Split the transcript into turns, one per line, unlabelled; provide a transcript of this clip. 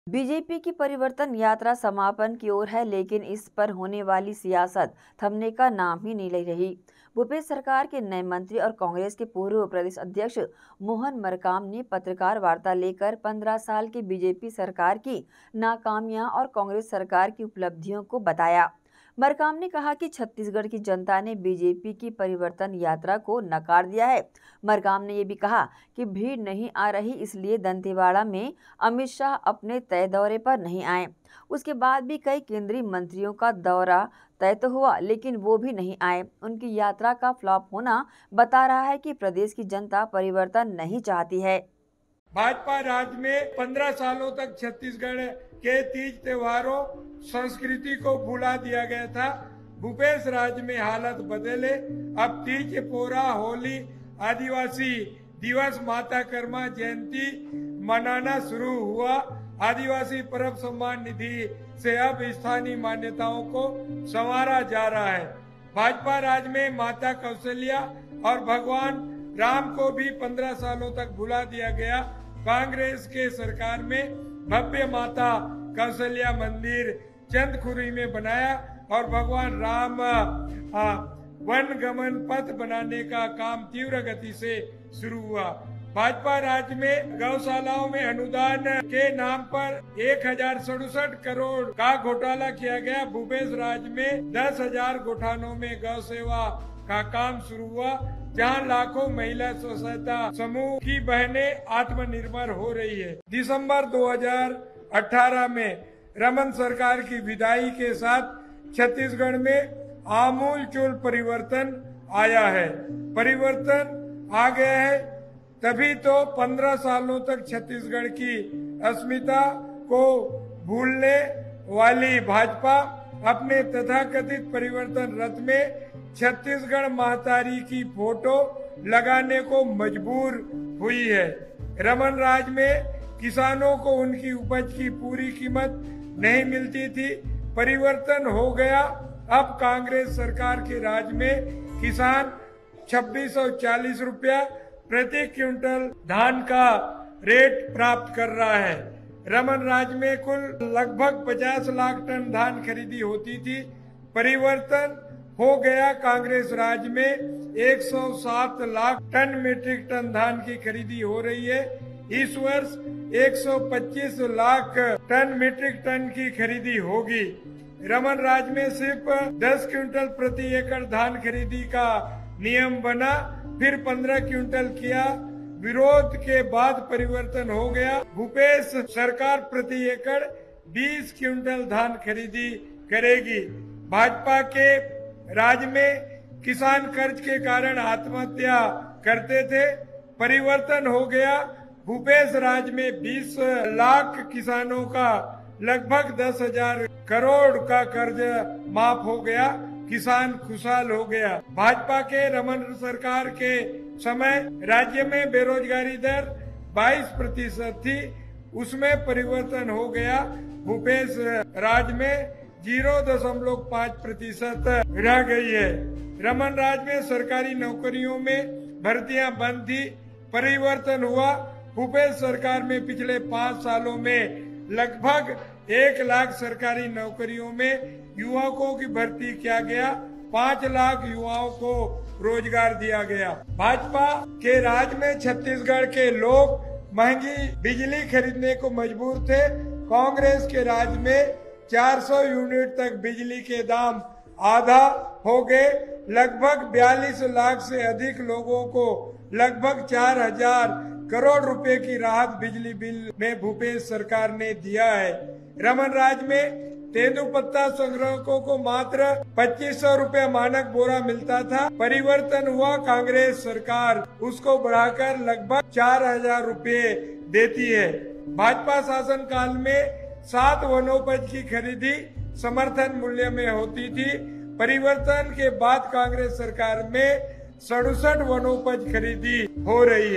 BJP की परिवर्तन यात्रा समापन की ओर है, लेकिन इस पर होने वाली सियासत थमने का नाम ही नहीं ले रही। भूपेश सरकार के नए मंत्री और कांग्रेस के पूर्व प्रदेश अध्यक्ष मोहन मरकाम ने पत्रकार वार्ता लेकर 15 साल की बीजेपी सरकार की नाकामियां और कांग्रेस सरकार की उपलब्धियों को बताया। मरकाम ने कहा कि छत्तीसगढ़ की जनता ने बीजेपी की परिवर्तन यात्रा को नकार दिया है। मरकाम ने ये भी कहा कि भीड़ नहीं आ रही, इसलिए दंतेवाड़ा में अमित शाह अपने तय दौरे पर नहीं आए। उसके बाद भी कई केंद्रीय मंत्रियों का दौरा तय तो हुआ, लेकिन वो भी नहीं आए। उनकी यात्रा का फ्लॉप होना बता रहा है कि प्रदेश की जनता परिवर्तन नहीं चाहती है।
भाजपा राज में 15 सालों तक छत्तीसगढ़ के तीज त्योहारों संस्कृति को भुला दिया गया था। भूपेश राज में हालत बदले। अब तीज, पोरा, होली, आदिवासी दिवस, माता कर्मा जयंती मनाना शुरू हुआ। आदिवासी पर्व सम्मान निधि से अब स्थानीय मान्यताओं को संवारा जा रहा है। भाजपा राज में माता कौशल्या और भगवान राम को भी 15 सालों तक भुला दिया गया। कांग्रेस के सरकार में भव्य माता कौशल्या मंदिर चंदखुरी में बनाया और भगवान राम वन गमन पथ बनाने का काम तीव्र गति से शुरू हुआ। भाजपा राज्य में गौशालाओं में अनुदान के नाम पर 1067 करोड़ का घोटाला किया गया। भूपेश राज में 10,000 गोठानों में गौ सेवा का काम शुरू हुआ, जहां लाखों महिला स्व सहायता समूह की बहनें आत्मनिर्भर हो रही है। दिसंबर 2018 में रमन सरकार की विदाई के साथ छत्तीसगढ़ में आमूलचूल परिवर्तन आया है। परिवर्तन आ गया है, तभी तो 15 सालों तक छत्तीसगढ़ की अस्मिता को भूलने वाली भाजपा अपने तथाकथित परिवर्तन रथ में छत्तीसगढ़ महतारी की फोटो लगाने को मजबूर हुई है। रमन राज में किसानों को उनकी उपज की पूरी कीमत नहीं मिलती थी। परिवर्तन हो गया। अब कांग्रेस सरकार के राज में किसान 2640 रुपया प्रति क्विंटल धान का रेट प्राप्त कर रहा है। रमन राज में कुल लगभग 50 लाख टन धान खरीदी होती थी। परिवर्तन हो गया। कांग्रेस राज में 107 लाख टन मीट्रिक टन धान की खरीदी हो रही है। इस वर्ष 125 लाख टन मीट्रिक टन की खरीदी होगी। रमन राज में सिर्फ 10 क्विंटल प्रति एकड़ धान खरीदी का नियम बना, फिर 15 क्विंटल किया। विरोध के बाद परिवर्तन हो गया। भूपेश सरकार प्रति एकड़ 20 क्विंटल धान खरीदी करेगी। भाजपा के राज में किसान कर्ज के कारण आत्महत्या करते थे। परिवर्तन हो गया। भूपेश राज में 20 लाख किसानों का लगभग 10,000 करोड़ का कर्ज माफ हो गया। किसान खुशहाल हो गया। भाजपा के रमन सरकार के समय राज्य में बेरोजगारी दर 22% थी, उसमें परिवर्तन हो गया। भूपेश राज में 0.5% रह गई है। रमन राज में सरकारी नौकरियों में भर्तियां बंद थी। परिवर्तन हुआ। भूपेश सरकार में पिछले 5 सालों में लगभग 1 लाख सरकारी नौकरियों में युवकों की भर्ती किया गया। 5 लाख युवाओं को रोजगार दिया गया। भाजपा के राज में छत्तीसगढ़ के लोग महंगी बिजली खरीदने को मजबूर थे। कांग्रेस के राज में 400 यूनिट तक बिजली के दाम आधा हो गए। लगभग 42 लाख से अधिक लोगों को लगभग 4,000 करोड़ रुपए की राहत बिजली बिल में भूपेश सरकार ने दिया है। रमन राज में तेंदुपत्ता संग्राहकों को मात्र 2500 रुपया मानक बोरा मिलता था। परिवर्तन हुआ। कांग्रेस सरकार उसको बढ़ाकर लगभग 4,000 रुपये देती है। भाजपा शासन काल में 7 वनोपज की खरीदी समर्थन मूल्य में होती थी। परिवर्तन के बाद कांग्रेस सरकार में 67 वनोपज खरीदी हो रही है।